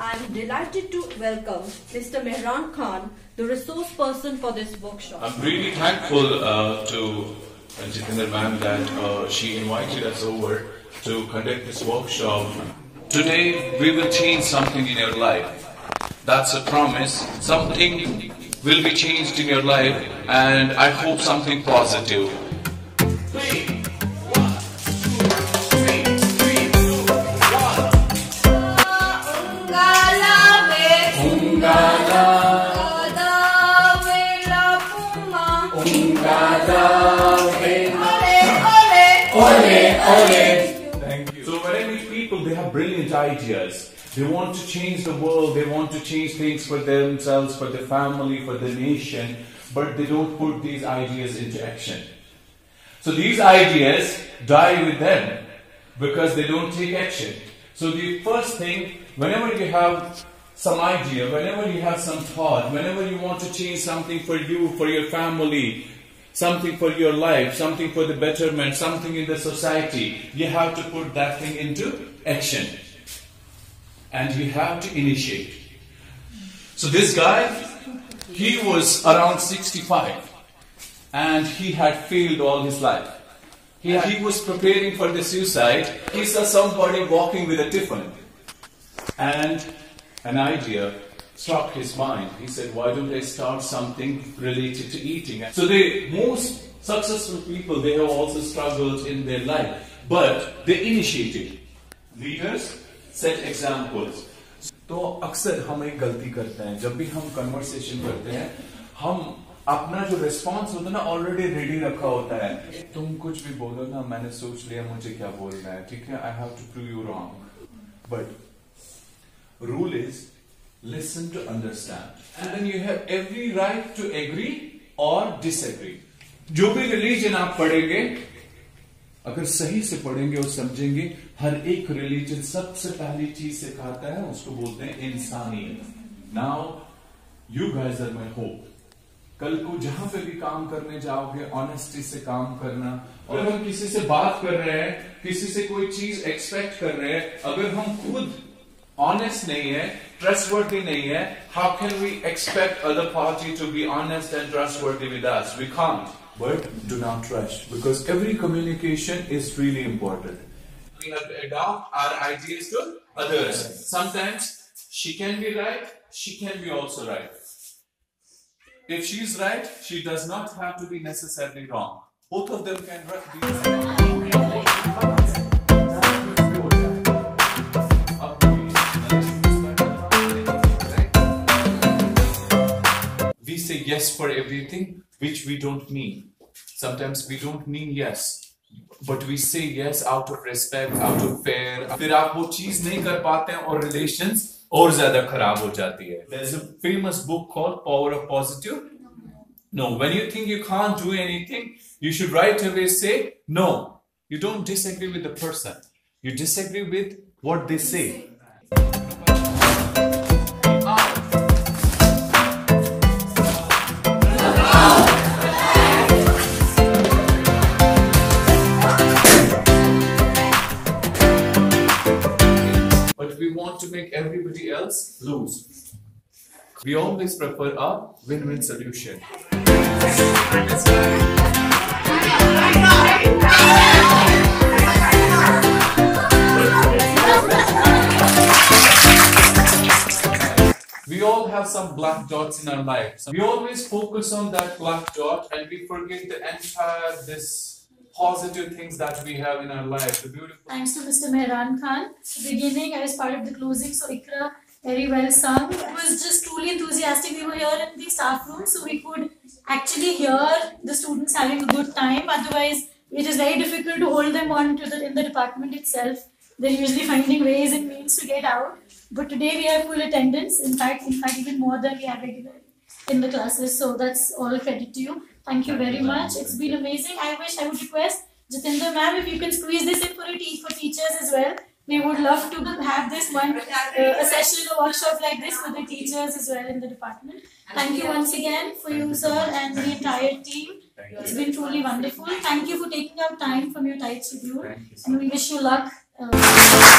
I'm delighted to welcome Mr. Mehran Khan, the resource person for this workshop. I'm really thankful to Jitendra ma'am that she invited us over to conduct this workshop. Today we will change something in your life. That's a promise. Something will be changed in your life, and I hope something positive. Thank you. So when I meet people, they have brilliant ideas. They want to change the world, they want to change things for themselves, for their family, for the nation, but they don't put these ideas into action. So these ideas die with them because they don't take action. So the first thing, whenever you have some idea, whenever you have some thought, whenever you want to change something for you, for your family, something for your life, something for the betterment, something in the society, you have to put that thing into action. And you have to initiate. So this guy, he was around 65 and he had failed all his life. He was preparing for the suicide. He saw somebody walking with a tiffin and an idea struck his mind. He said, why don't I start something related to eating? So the most successful people, they have also struggled in their life, but they initiated. Leaders set examples. तो अक्सर हम एक गलती करते हैं, जब भी हम कन्वर्सेशन करते हैं, हम अपना जो रिस्पॉन्स होता है ना ऑलरेडी रेडी रखा होता है. तुम कुछ भी बोलो ना, मैंने सोच लिया मुझे क्या बोलना है, ठीक है, I have to prove you wrong. But rule is listen to understand, and then you have every right to agree or disagree. जो भी रिलीजन आप पढ़ेंगे, अगर सही से पढ़ेंगे और समझेंगे, हर एक रिलीजन सबसे पहली चीज सिखाता है, उसको बोलते हैं इंसानियत. Now you guys are my hope. कल को जहां पे भी काम करने जाओगे, ऑनेस्टी से काम करना. और अगर हम किसी से बात कर रहे हैं, किसी से कोई चीज एक्सपेक्ट कर रहे हैं, अगर हम खुद ऑनेस्ट नहीं है, ट्रस्टवर्दी नहीं है, how can we expect other party to be honest and trustworthy with us? We can't. But do not rush, because every communication is really important. We have to adopt our ideas to others. Sometimes she can be right, she can be also right. If she is right, she does not have to be necessarily wrong. Both of them can be We say yes for everything, which we don't mean. Sometimes we don't mean yes, but we say yes out of respect, out of fear. फिर आप वो चीज नहीं कर पाते हैं और relations और ज़्यादा खराब हो जाती है. There's a famous book called Power of Positive. No, when you think you can't do anything, you should right away say no. You don't disagree with the person. You disagree with what they say. We want to make everybody else lose. We always prefer a win-win solution. We all have some black dots in our lives. We always focus on that black dot and we forget the entire positive things that we have in our life. The beautiful. Thanks to Mr. Mehran Khan. Beginning, I was part of the closing, so Ikra very well sung. It was just truly enthusiastic. We were here in the staff room, so we could actually hear the students having a good time. Otherwise, it is very difficult to hold them on to in the department itself. They're usually finding ways and means to get out. But today we have full attendance. In fact, even more than we have regularly in the classes. So that's all credit to you. Thank you very much. It's been amazing. I would request Jitendra ma'am if you can squeeze this in for teachers as well. We would love to have this one a session, a workshop like this for the teachers as well in the department. Thank you once again for you, sir, and the entire team. It's been truly wonderful. Thank you for taking out time from your tight schedule, and we wish you luck.